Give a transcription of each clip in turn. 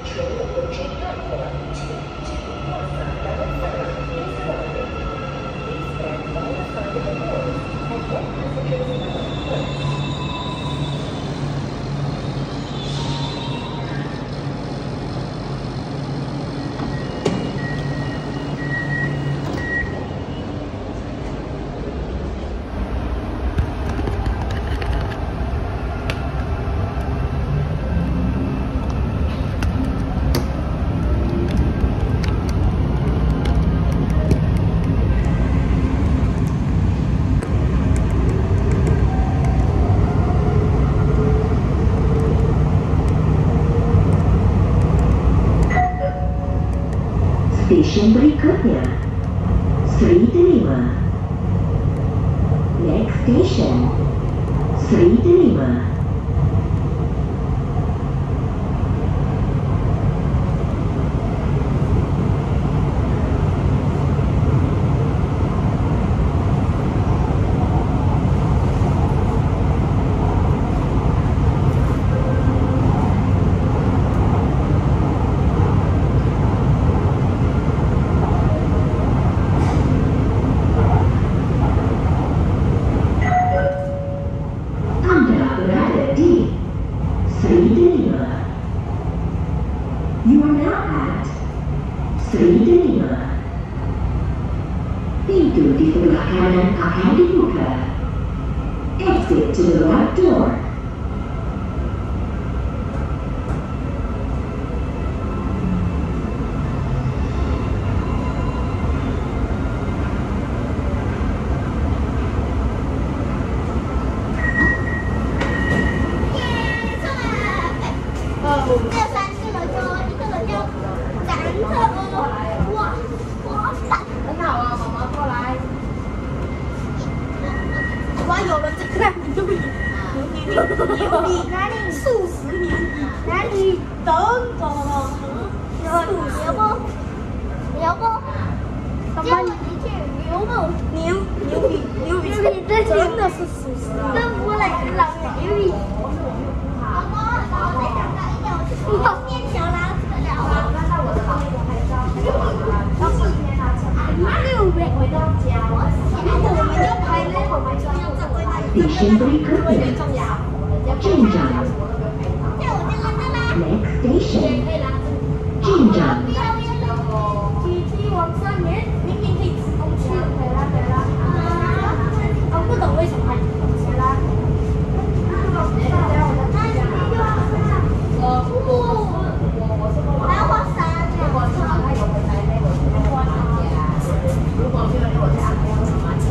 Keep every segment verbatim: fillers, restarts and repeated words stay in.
Stasiun berikutnya, Sri Delima. Next station, Sri Delima. You are now at Sri Delima. Pintu di sebelah kanan akan dibuka. Exit to the right door. 数十年以哪里等等了？牛不？牛不？叫我一句牛不？牛牛比牛比真的是属实的。跟我来老牛比。老公，我再想到一点，我去做面条啦，吃得了吗？那我的帮你拍照。六倍。回到家，我我们要拍那我们就要站在那里。 Station berikutnya, Jinjang. Next station, Jinjang. 继续往上面，明明可以直通去。对啦对啦。啊，不懂为什么还直通去啦？我我我是我来花山。如果是好，他有回来那个花山家。如果没有，我再安排我妈妈家。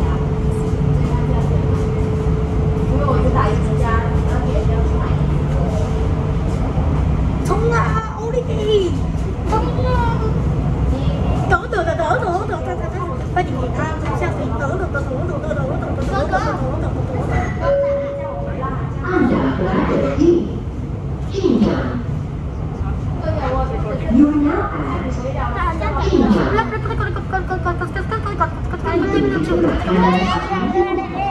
因为我是打一支家，然后别人要去买。冲啊，欧丽给！冲啊！抖抖的抖抖抖抖抖抖，快点给他下水，抖抖抖抖抖抖抖抖抖抖抖抖抖抖抖。 Anda berada di Jinjang. You are now at Jinjang. Pintu di sebelah kanan akan dibuka.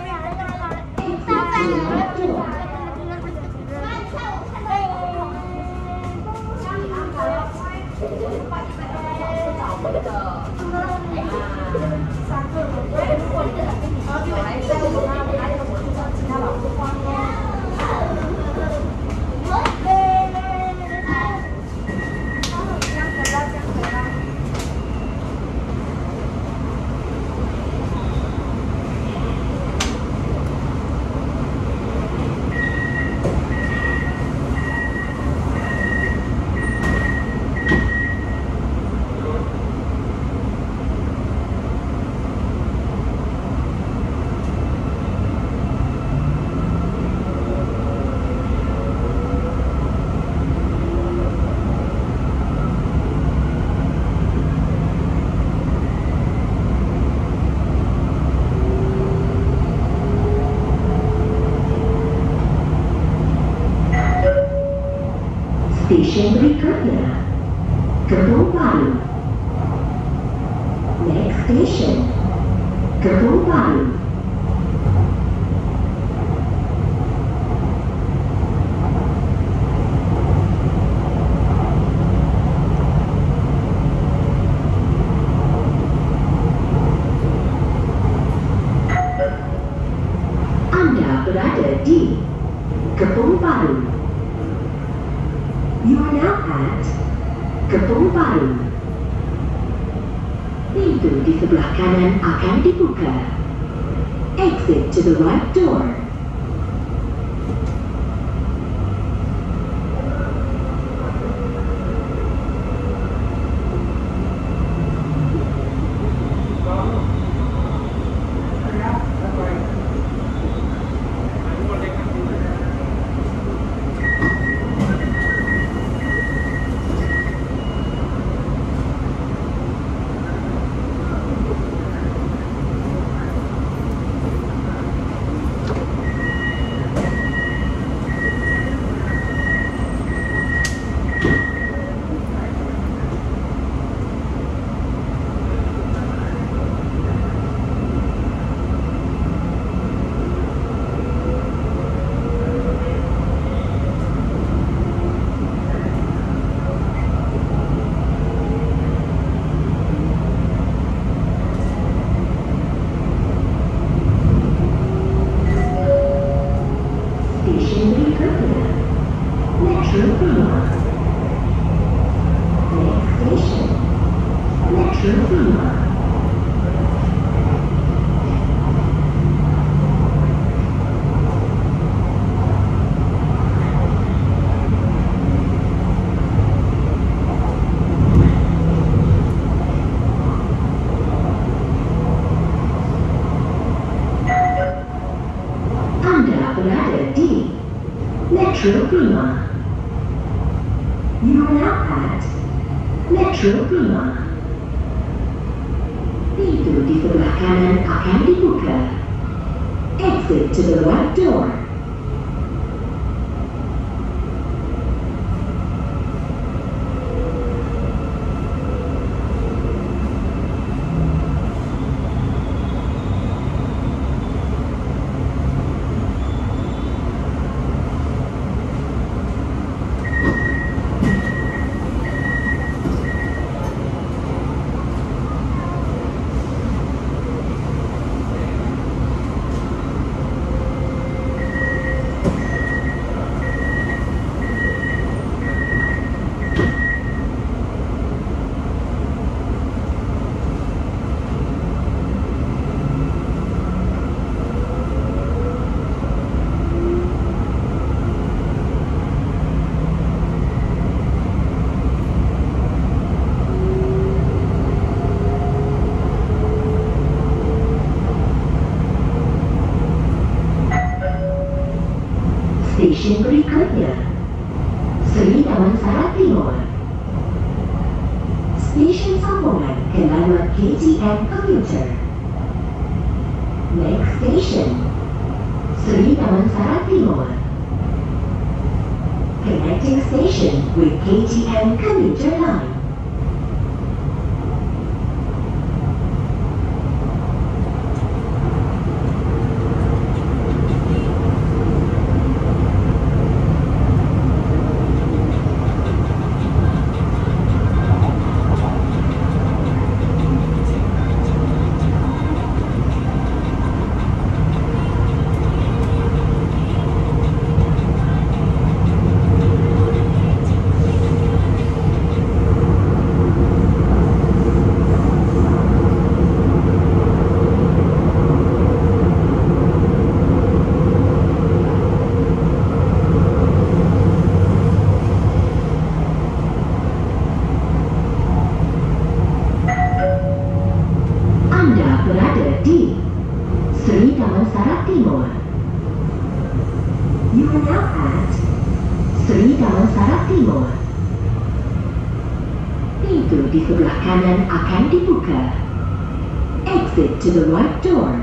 Stasiun berikutnya, Kebun Baru. Next station, Kebun Baru. You are now at Kepung Baru. Pintu di sebelah kanan akan dibuka. Exit to the right door. Metro Prima. You are now at Metro Prima. Pintu di sebelah kanan akan dibuka. Exit to the right door. Stesen berikutnya, Seri Damansara Timur. Stesen sambungan ke laluan K T M Commuter. Next station, Seri Damansara Timur. Connecting station with K T M Commuter Line. You are now at Seri Damansara Timur. Pintu di sebelah kanan akan dibuka. Exit to the right door.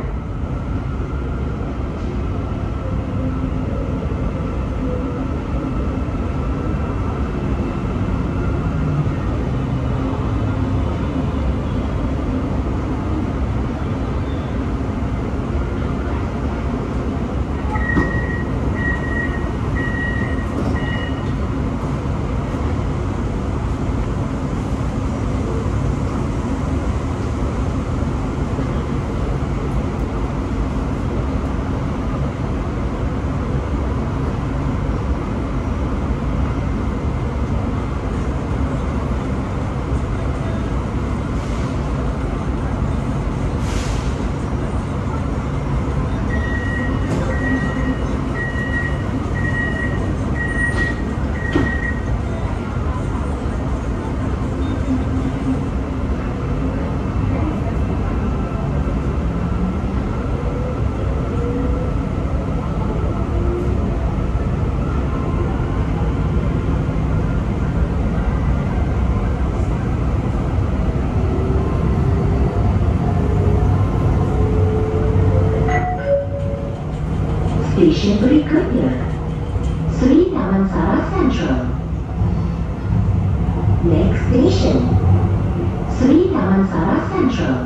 station, Sri Damansara Central.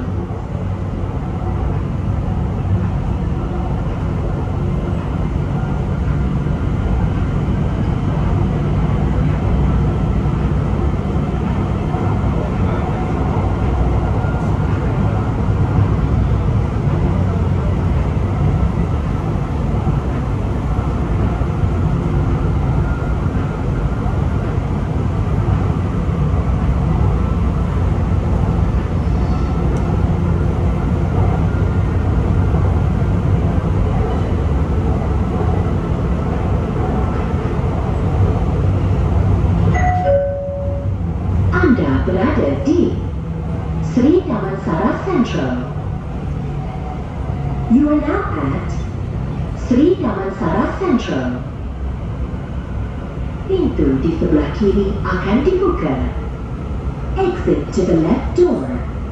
berada di Sri Damansara Central. You are now at Sri Damansara Central. Pintu di sebelah kiri akan dibuka. Exit to the left door.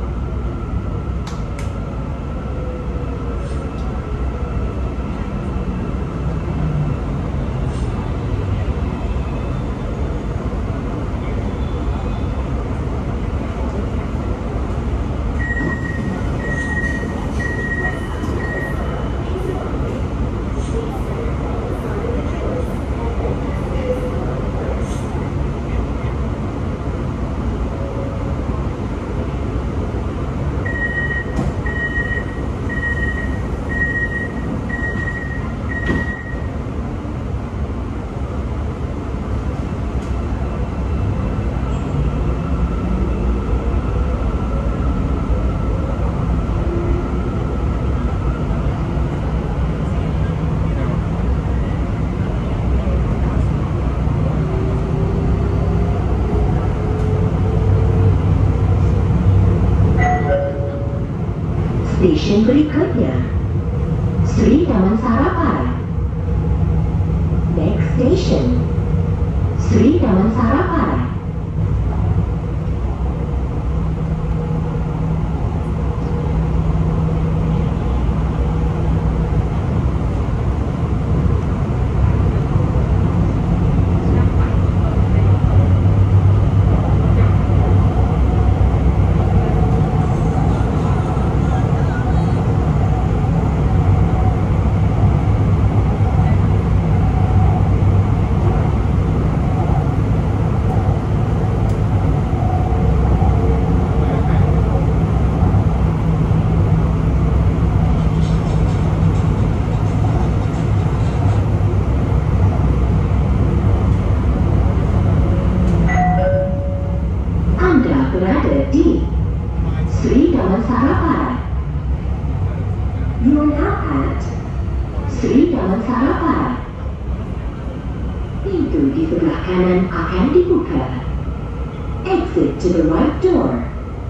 Stesen berikutnya, Sri Damansara Barat. Next station, Sri Damansara Barat. Berada di Sri Damansara Barat. You are now at Sri Damansara Barat. Pintu di sebelah kanan akan dibuka. Exit to the right door.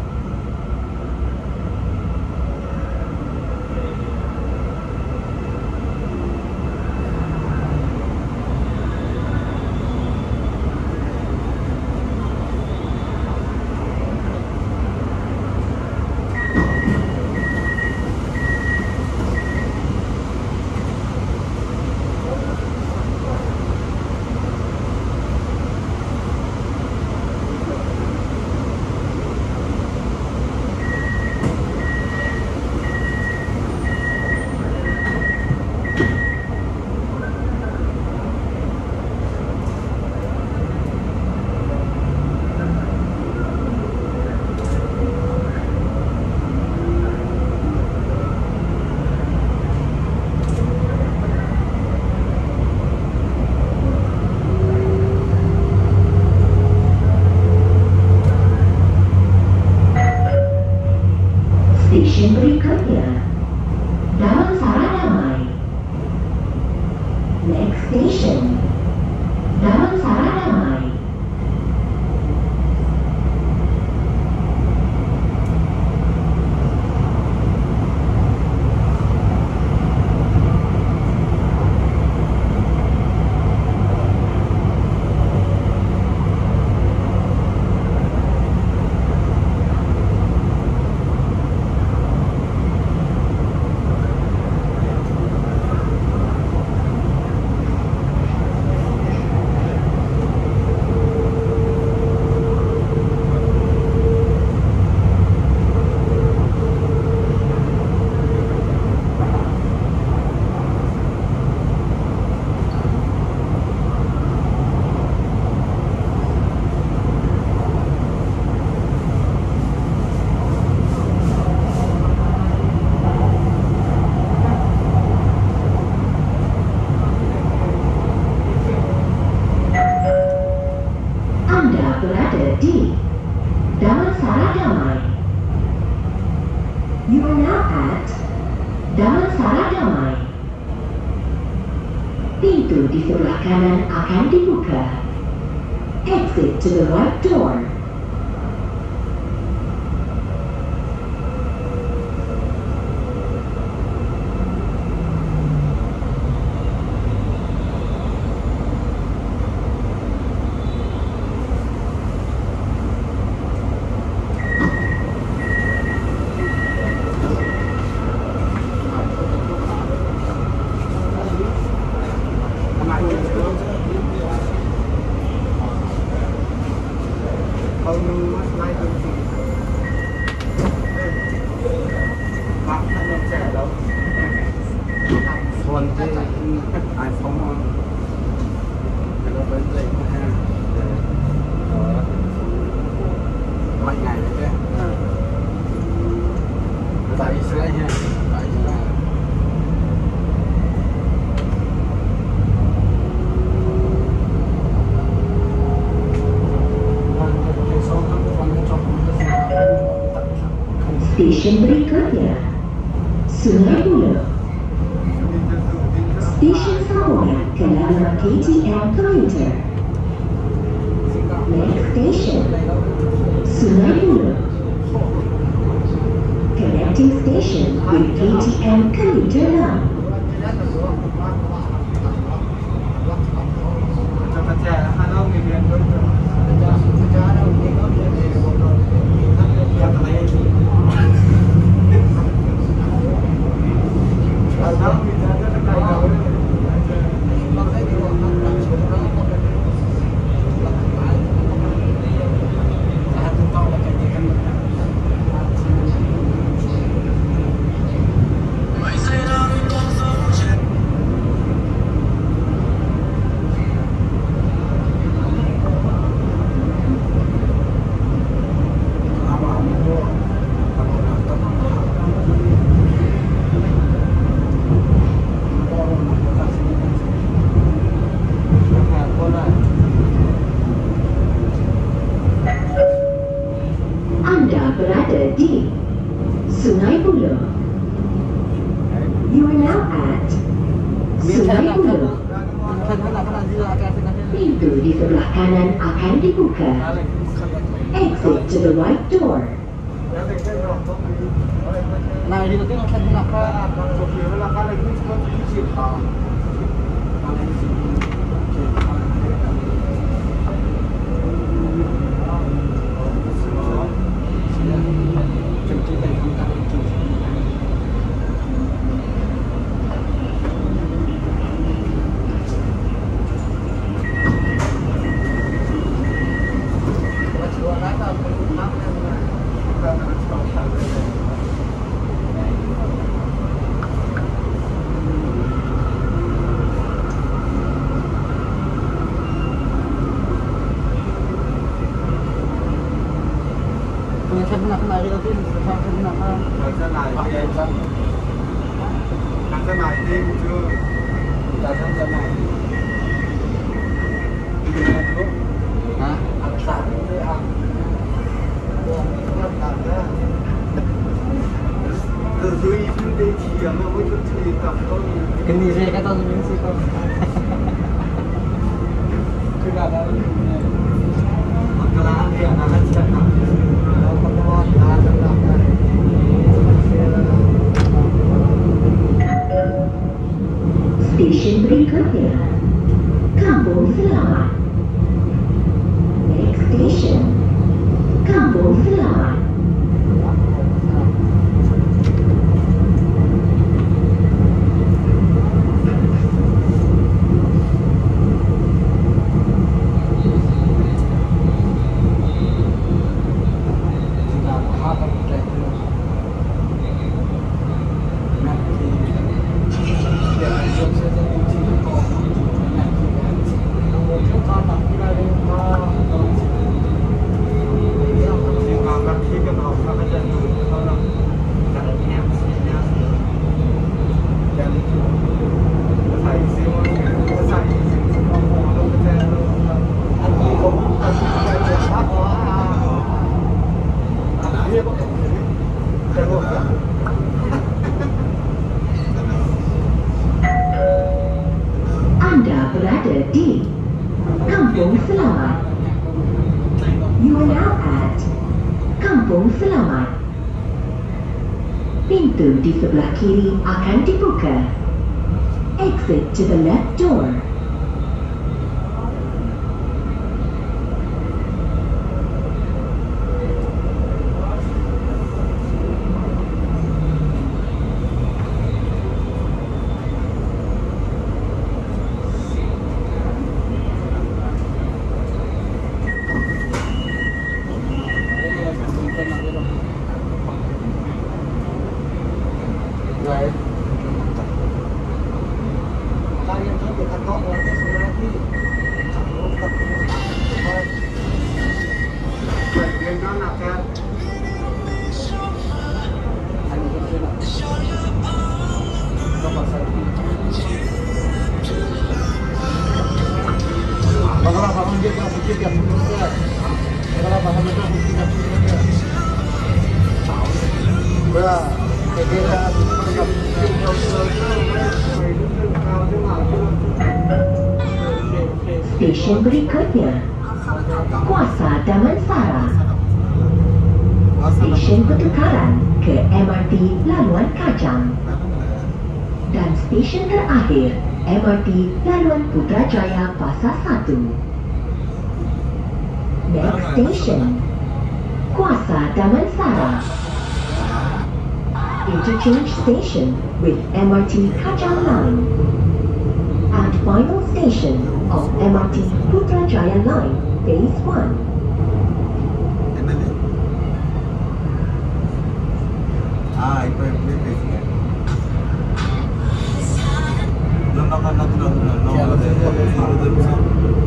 Stesen berikutnya, Damansara Damai. Next station, Damansara Damai. di Damansara Damai. You are now at Damansara Damai. Pintu di sebelah kanan akan dibuka. Exit to the right door. Stesen berikutnya Sungai Buloh. Stesen Samboyan ke laluan K T M Commuter. Next station Sungai Buloh. Connecting station with K T M Commuter Line. Berada di Sungai Buloh. You are now at Sungai Buloh. Pintu di sebelah kanan akan dibuka. Exit to the right door. Nah, ini nanti akan dilakukan. Saya pernah kemari tadi, saya pernah kan. Saya naik dia kan. Saya naik dia itu, saya saya naik. Ini dulu. Hah? Atas itu ah. Terus itu dia tiang, aku itu cerita kau. Ini saya kata sebelum sih kau. Tidak ada. Kalau dia nak cakap. Stesen berikutnya Kampung Selamat. Pintu di sebelah kiri akan dibuka. Exit to the left door. Stesen berikutnya, Kuasa Damansara. Stesen pertukaran ke M R T Laluan Kajang. Dan stesen terakhir, M R T Laluan Putrajaya Pasar satu. Next station, Kuasa Damansara. Interchange station with M R T Kajang Line. And final station of M R T Putrajaya Line, Phase one. Ah, itu yang beli base-nya. Belum makan nanti dulu, belum ada.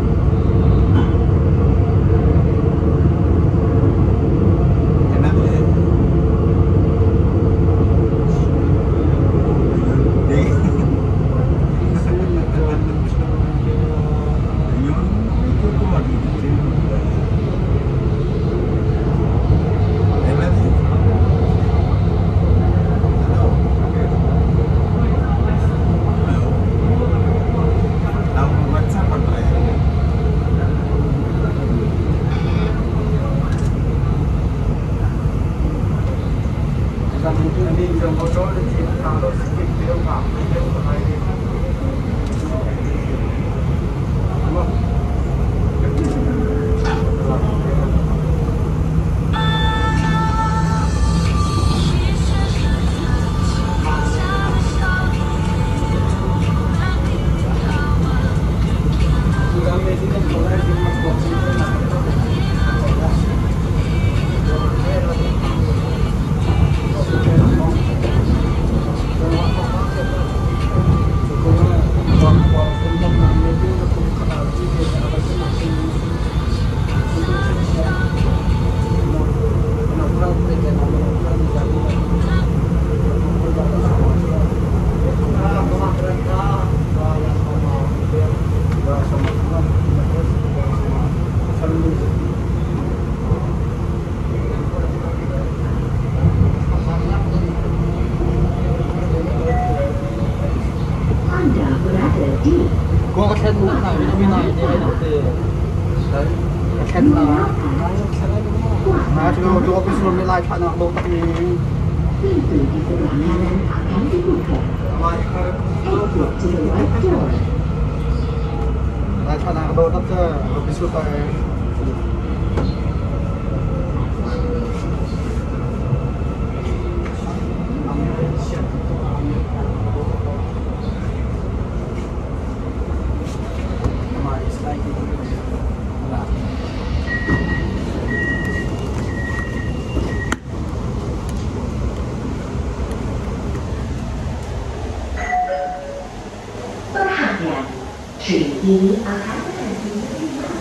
Gua khen nó lại với nó mới nói như thế nào thì đấy khen là mà chúng tôi tôi biết luôn lại phải nào đâu tất nhiên Pintu di sebelah kanan akan dibuka. Exit to the right door. lại phải nào đâu tất nhiên tôi biết luôn phải Perhatian, train ini akan berhenti di